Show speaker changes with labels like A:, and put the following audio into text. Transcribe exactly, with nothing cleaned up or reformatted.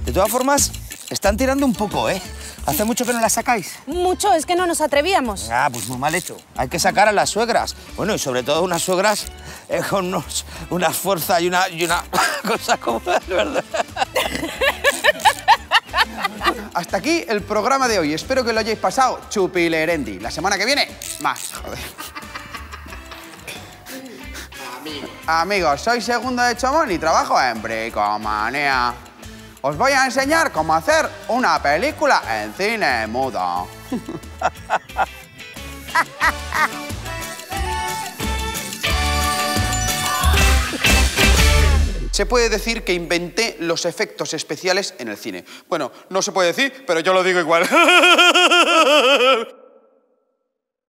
A: De todas formas, están tirando un poco, ¿eh? ¿Hace mucho que no la sacáis?
B: Mucho, es que no nos atrevíamos.
A: Ah, pues muy mal hecho. Hay que sacar a las suegras. Bueno, y sobre todo unas suegras eh, con unos, una fuerza y una, y una cosa como la verdad.
C: Hasta aquí el programa de hoy. Espero que lo hayáis pasado chupilerendi. La semana que viene, más. Joder. Amigos. Amigos, soy Segundo de Chomón y trabajo en Bricomanía. Os voy a enseñar cómo hacer una película en cine mudo. Se puede decir que inventé los efectos especiales en el cine. Bueno, no se puede decir, pero yo lo digo igual.